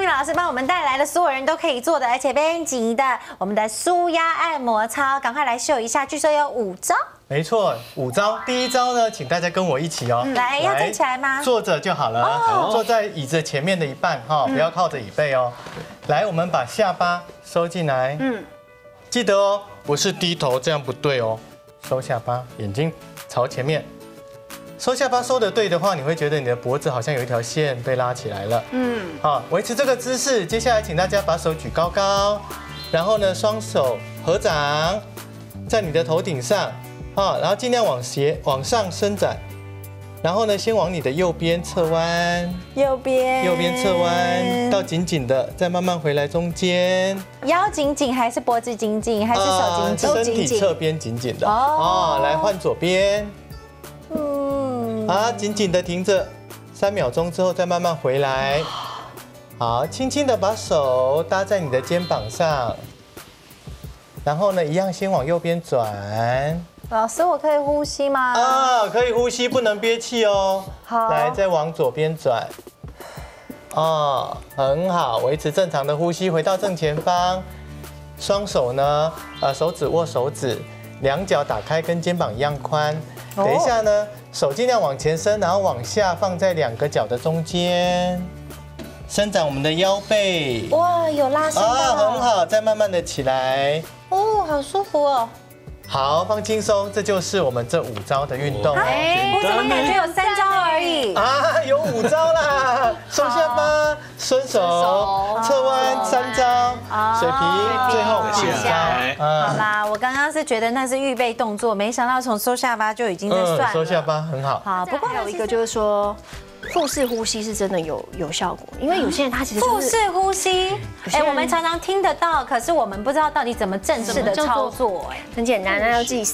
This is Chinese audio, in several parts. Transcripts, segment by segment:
Kimi 老师帮我们带来了所有人都可以做的，而且编辑的我们的舒压按摩操，赶快来秀一下，据说有5招。 没错，5招。第一招呢，请大家跟我一起哦。 来，要站起来吗？ 坐着就好了，坐在椅子前面的一半哈，不要靠着椅背哦。来，我们把下巴收进来。记得哦，不是低头，这样不对哦。收下巴，眼睛朝前面。收下巴收得对的话，你会觉得你的脖子好像有一条线被拉起来了。好，维持这个姿势。接下来，请大家把手举高高，然后呢，双手合掌在你的头顶上，然后尽量往上伸展。然后呢，先往你的右边侧弯，右边侧弯到紧紧的，再慢慢回来中间。 腰紧紧还是脖子紧紧还是手紧紧？ 身体侧边紧紧的。来换左边。紧紧的停着3秒钟之后，再慢慢回来。好，轻轻的把手搭在你的肩膀上，然后呢，一样先往右边转。 老师，我可以呼吸吗？ 可以呼吸，不能憋气哦。 好， 来，再往左边转。很好，维持正常的呼吸，回到正前方。双手呢，手指握手指，两脚打开，跟肩膀一样宽。等一下呢，手尽量往前伸，然后往下放在2个脚的中间，伸展我们的腰背。 哇，有拉伸到。 很好，再慢慢的起来。 好舒服哦。 好，放轻松，这就是我们这5招的运动。 我怎么感觉有3招而已？ 有5招啦！收下巴，伸手，侧弯3招，水平，最后5招。 好啦，我刚刚是觉得那是预备动作，没想到从收下巴就已经在算了。 收下巴很好。 好，不过还有一个就是说，腹式呼吸是真的有效果，因为有些人他其实腹式呼吸，我们常常听得到，可是我们不知道到底怎么正式的操作。 很简单，那要记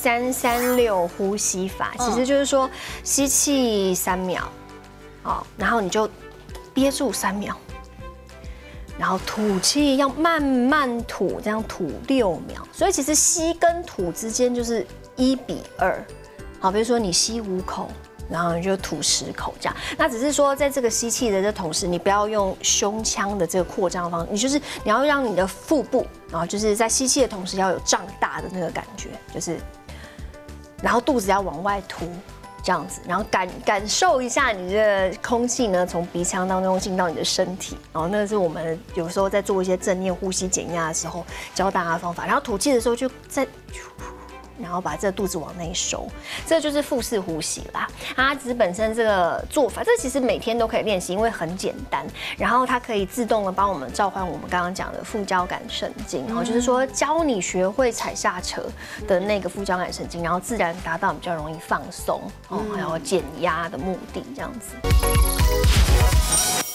336呼吸法，其实就是说吸气3秒，然后你就憋住3秒，然后吐气要慢慢吐，这样吐6秒。所以其实吸跟吐之间就是1:2。好，比如说你吸5口。然后你就吐10口这样，那只是说在这个吸气的这同时，你不要用胸腔的这个扩张方式，你要让你的腹部，然后就是在吸气的同时要有胀大的那个感觉，然后肚子要往外凸这样子，然后感受一下你的空气呢从鼻腔当中进到你的身体，然后那是我们有时候在做一些正念呼吸减压的时候教大家的方法，然后吐气的时候就在。然后把这个肚子往内收，这就是腹式呼吸啦。它只是本身这个做法，这其实每天都可以练习，因为很简单。然后它可以自动的帮我们召唤我们刚刚讲的副交感神经，然后就是说教你学会踩刹车的那个副交感神经，然后自然达到比较容易放松，还有减压的目的，这样子。